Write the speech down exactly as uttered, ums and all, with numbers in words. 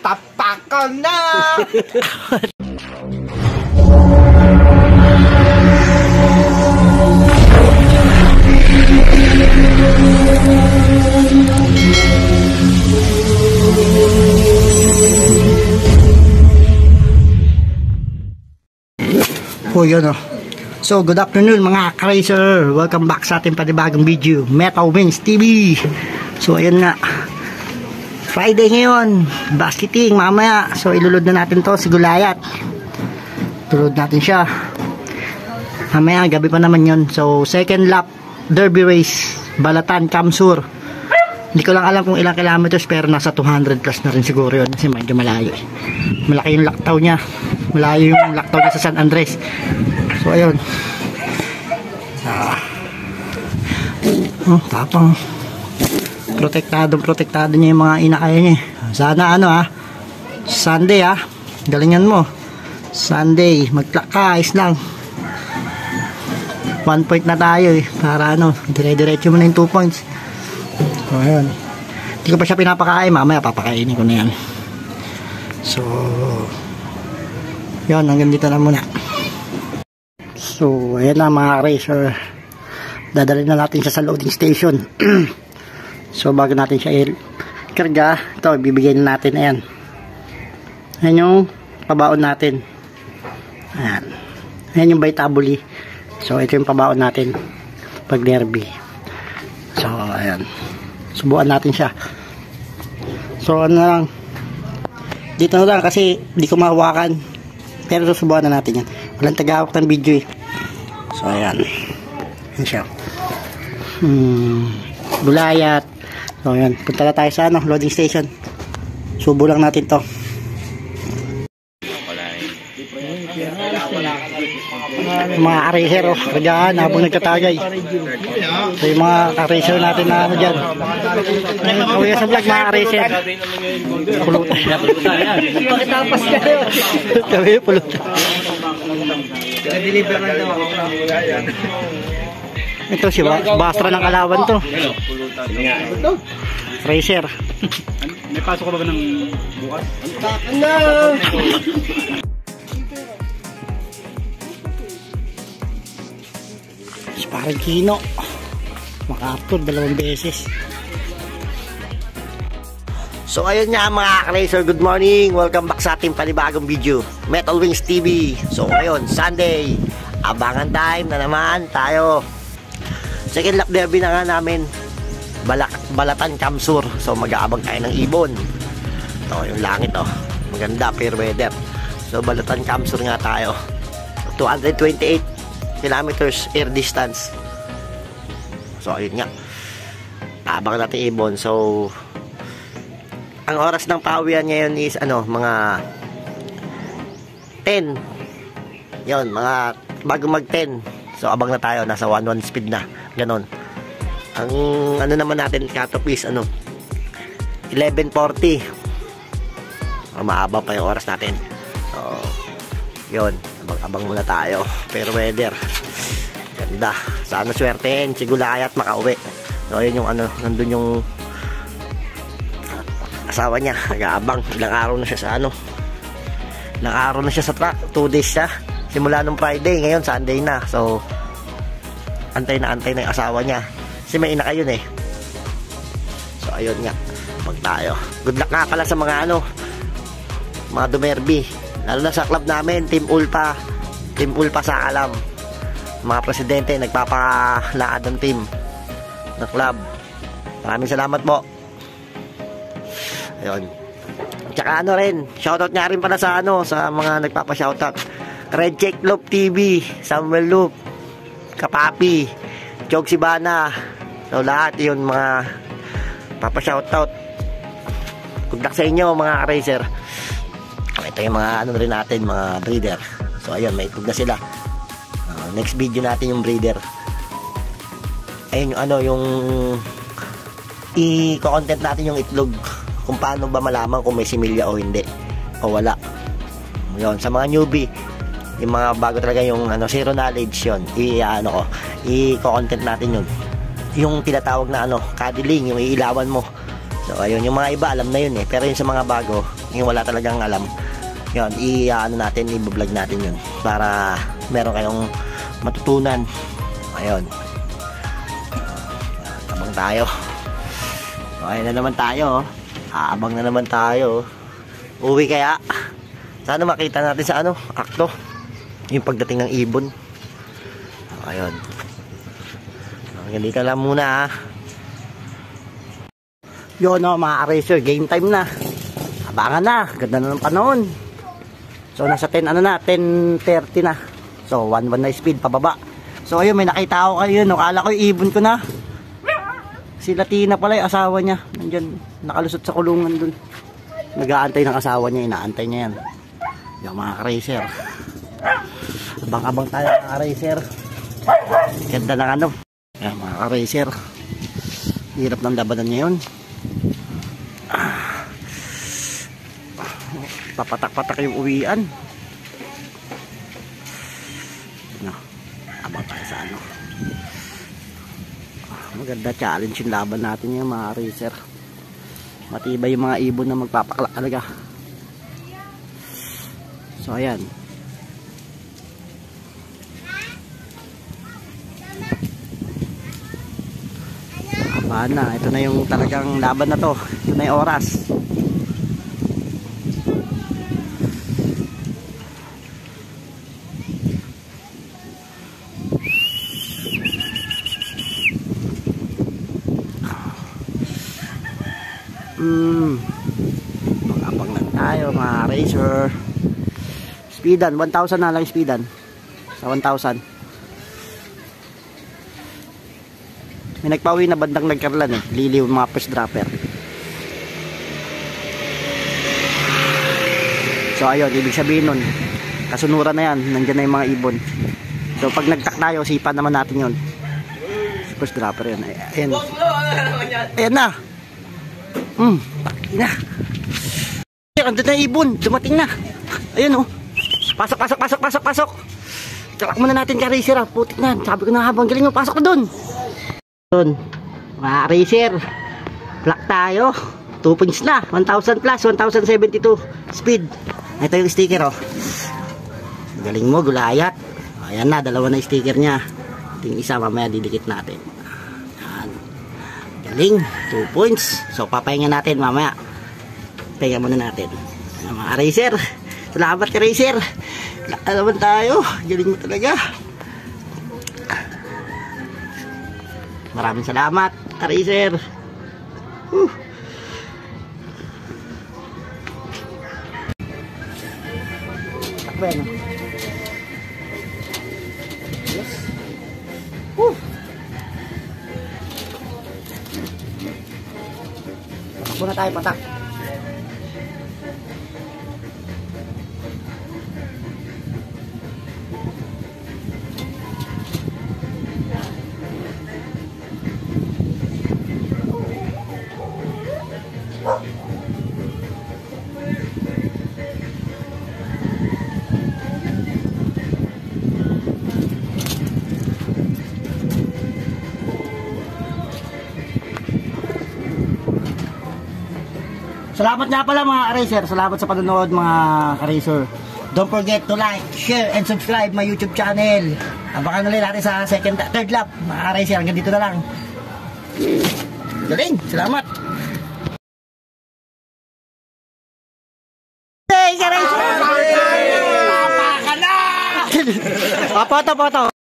tapak ko na! Oh, yun o. So, good afternoon mga ka-racer. Welcome back sa ating panibagong video, Metal Wings T V. So, ayan nga. Friday ngayon. Basketing mamaya. So, ilulod na natin to si Gulayat. Tulod natin siya. Mamaya, gabi pa naman yun. So, second lap, derby race. Balatan, Kamsur. Hindi ko lang alam kung ilang kilometers, pero nasa two hundred plus na rin siguro yun. Kasi medyo malayo eh. Malaki yung laktaw niya. Malayo yung laktaw niya sa San Andres. So, ayun. Ah. Oh, tapang. Protektadong protektado niya yung mga inakaya niya. Sana ano ah. Sunday ah. Galingan mo. Sunday. Mag-clock ka. Ayos lang. One point na tayo eh. Para ano. Dire-diretso mo na yung two points. So, ayun. Hindi ko pa siya pinapakain. Mamaya papakainin ko na yan. So, yun. Hanggang dito na muna. So, ayan na mga racer. Dadalhin na natin siya sa loading station. So, bago natin siya i-karga, ito, bibigyan na natin. Ayan. Ayan yung pabaon natin. Ayan. Ayan yung Vitabuli. So, ito yung pabaon natin pag derby. So, ayan. Subukan natin siya. So, ano lang. Dito na lang kasi di ko mahawakan. Pero susubukan na natin yan. Walang tagahawak ng video eh. So, ayan. Ayan siya. Hmm. Gulayat. So, ayan. Punta na tayo sa ano, loading station. Subo lang natin to. Mga aracer oh, kargaan habang nagkatagay. So, yung mga aracer natin na ano dyan. Kaya sa vlog mga aracer. Pulutan. Pakitapas ka yun. Kami pulutan. Deliver na daw. Ito si Bastra ng Kalawan to. Racer. May pasok ka ba ng bukas? No! Parang Kino maka-upload dalawang beses. So ayun nga mga ka-racer, good morning, welcome back sa ating panibagong video, Metal Wings T V. So ngayon, Sunday, abangan time na naman tayo. Second lap derby na nga namin, Balak Balatan, Kamsur. So mag-aabang tayo ng ibon. So yung langit oh, maganda, fair weather. So Balatan, Kamsur nga tayo. two hundred twenty-eight kilometers air distance. So ayun nga, abang natin ibon. So ang oras ng pawian ngayon is ano, mga ten. Yun, mga bago mag ten. So abang na tayo, nasa one one speed na, ganon. Ang ano naman natin cut-off is ano, eleven forty. So, maaba pa yung oras natin. So yun, abang muna tayo. Pero weather ganda, sana swertein si Gulayat makauwi. So yun yung ano, nandun yung asawa niya, nag-aabang. Ilang araw na siya sa ano, ilang araw na siya sa truck, two days siya simula nung Friday, ngayon Sunday na. So antay na antay na yung asawa niya kasi may ina kayo eh. So ayun nga, pag tayo, good luck nga pala sa mga ano, mga dumerby, lalo na sa club namin, Team Ulpa. Team Ulpa sa alam, mga presidente nagpapalaad ng team ng club. Maraming salamat po. Ayun. Tsaka ano rin, shoutout nga rin pala sa ano, sa mga nagpapa-shoutout. Red Check Loop T V, Samuel Loop, Kapapi, Jog Sibana. So lahat yun mga papa-shoutout. Good luck sa inyo mga racer. Ito yung mga ano rin natin, mga breeder. So ayun, may itlog na sila. Uh, next video natin yung breeder. Ayun yung ano, yung i-content natin yung itlog. Kung paano ba malaman kung may similya o hindi, o wala. Yun, sa mga newbie, yung mga bago talaga yung ano, zero knowledge yun, i-ano ko, i-content natin yun. Yung tinatawag na ano, cuddling, yung iilawan mo. So ayun, yung mga iba alam na yun eh, pero yung sa mga bago, yung wala talagang alam, yun, i-ano natin, i-vlog natin yun para meron kayong matutunan. Ayun, abang tayo. Okay na naman tayo, aabang na naman tayo. Uwi kaya sana makita natin sa ano, akto yung pagdating ng ibon. Ayun, hanggang dito lang muna ha. Yun o mga ka-racer, game time na, abangan na, ganda na ng panahon. So nasa ten ano na, ten thirty na. So one one na speed pababa. So ayun, may nakita ako kayo, no, kala ko yung ibon ko na. Si Latina pala yung asawa niya, nandyan nakalusot sa kulungan dun, nag-aantay ng asawa niya, inaantay niya yan. Yung mga ka-racer, abang-abang tayo mga ka-racer. Ganda ng ano, yung mga ka-racer, hirap ng labanan niya yun. Papatak-patak yung uwian. No, abang tayo sa ano, maganda challenge yung laban natin yung mga racer. Matibay yung mga ibon na magpapaklak talaga. So ayan, abahan na, ito na yung talagang laban na to, ito na yung oras. Hmm, mag-abang lang tayo mga racer. Speedan, one thousand na lang speedan. Sa one thousand. May nagpauwi na bandang nagkarlan eh. Liliw mga first dropper. So ayun, ibig sabihin nun, kasunuran na yan, nandiyan na yung mga ibon. So pag nagtak tayo, sipan naman natin yun. First dropper yun. Ayan. Ayan na. Hmm, na. Andun na ibon, dumating na. Ayun oh. Pasok, pasok, pasok, pasok, pasok. Talak muna natin ka racer ah. Putik na. Sabi ko na habang galing mo, pasok na dun. Dun, mga racer, black tayo. two points na, one thousand plus, one thousand seventy-two speed. Ito yung sticker oh. Galing mo, gulayat. Ayan na, dalawa na yung sticker nya. Ito yung isa, mamaya didikit natin. Galing, two points. So papahinga natin mamaya. Pahinga muna natin. Mga racer, salamat ka racer. Alaman tayo, galing mo talaga. Maraming salamat racer. uh. Takben. Yes. uh. Muna tayo patak. Salamat nga pala mga ka-racer. Salamat sa panonood mga ka-racer. Don't forget to like, share, and subscribe my YouTube channel. Abangan ulit natin sa second, third lap mga ka-racer. Hanggang dito na lang. Galing, salamat. Hey ka-racer! Papa ka na! Foto, foto.